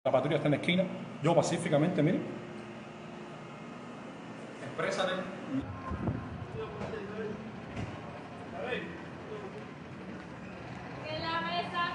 La patrulla está en la esquina. Yo pacíficamente, miren. Exprésate. En la mesa.